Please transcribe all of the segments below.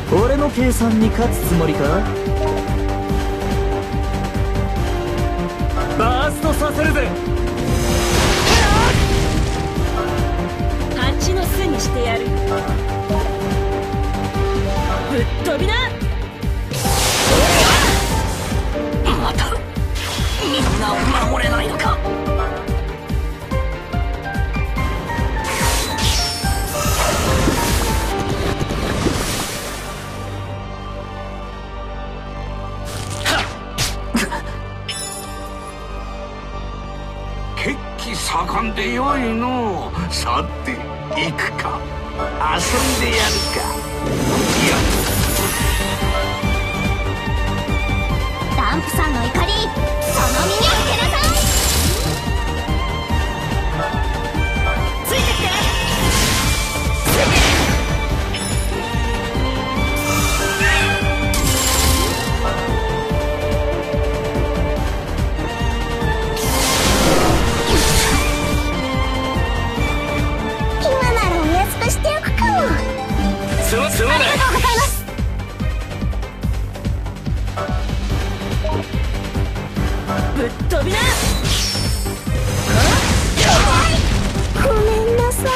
俺の計算に勝つつもりか？バーストさせるぜ。 蜂の巣にしてやる。ぶっ飛びな。 またみんな守れないのか。 血気盛んでよいの。さて行くか。遊んでやるか。いや、 ダンプさんの怒り、その身に受けなさい。 ついてきて。 今ならお安くしておくかも。 すまない。 ありがとうございます。 ぶっ飛びな。 ごめんなさい、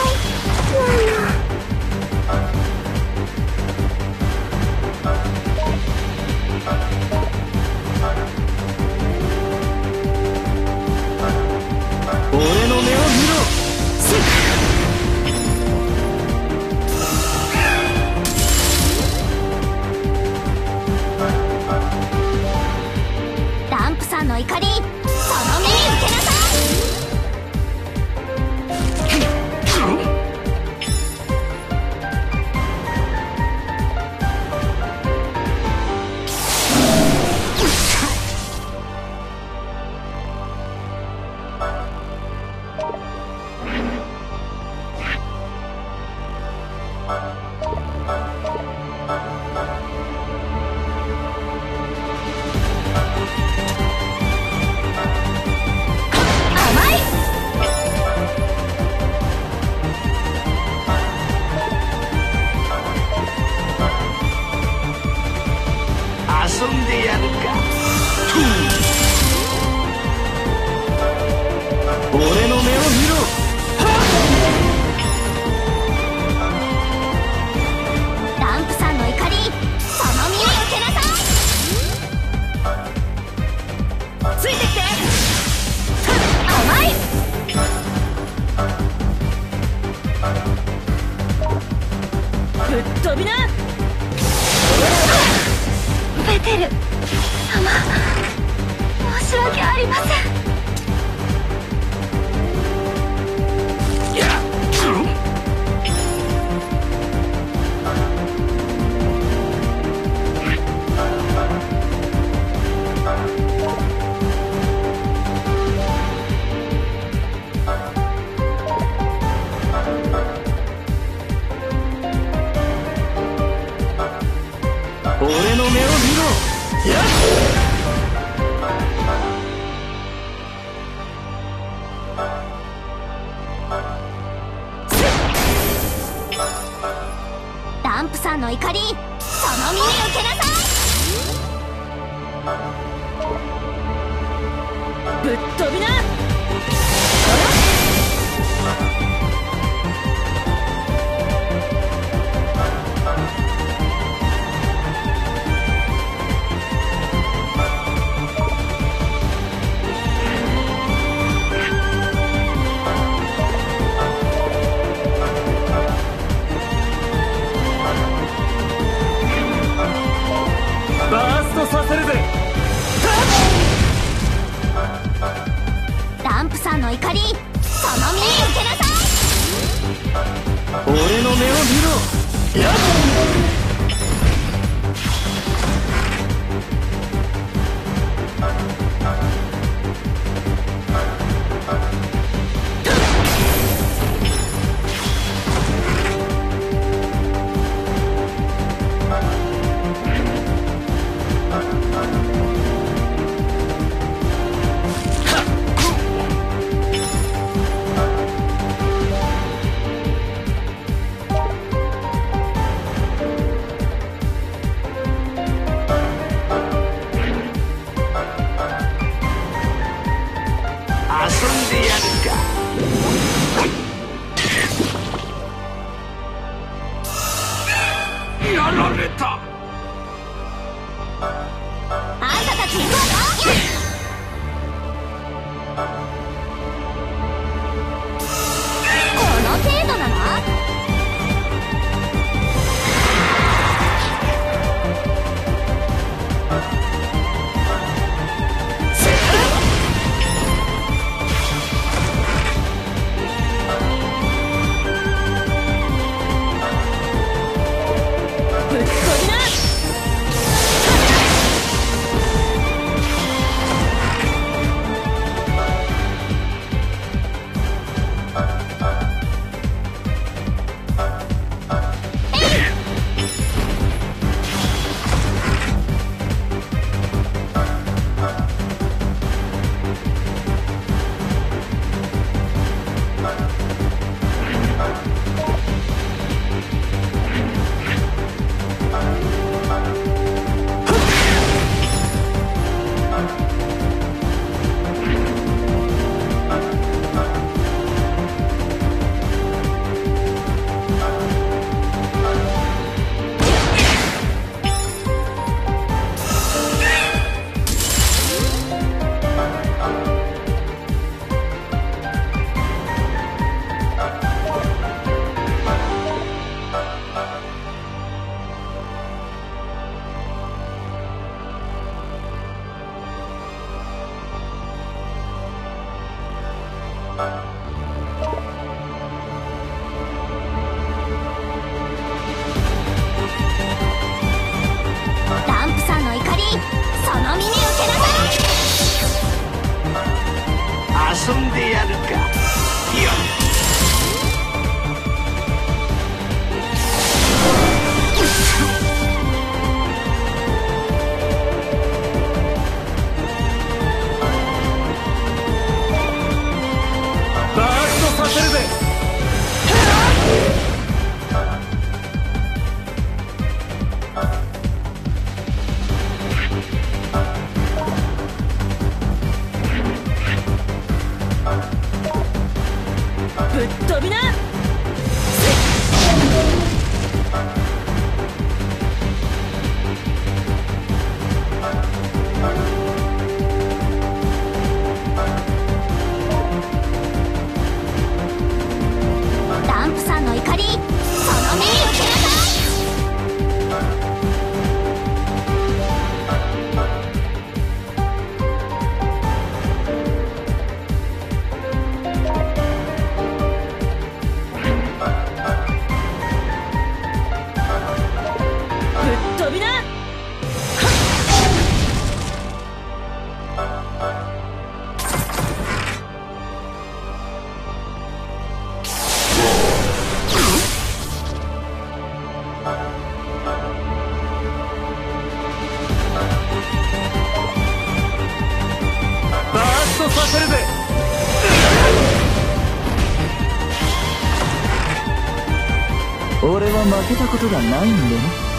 俺の目を見ろ。 ダンプさんの怒り、その身に受けなさい。 遊んでやるか。 俺の目を見ろ。 ダンプさんの怒り、その身に受けなさい。 ついてきて。 甘い。 ぶっ飛びな。 ベテル様、申し訳ありません。 俺の目を見ろ。 ダンプさんの怒り、その身に受けなさい。 ぶっ飛びな。 バーストさせるぜ。 ダやられた。 あんたたち行こうよ。この程度なの？ランプさんの怒り、その身に受けなさい。 遊んでやるか。いや。 バーストさせるぜ。 ぶっ飛びな。 ランプさんの怒り、その身に受けなさい。 ぶっ飛びな。 バーストさせるぜ。俺は負けたことがないんでね。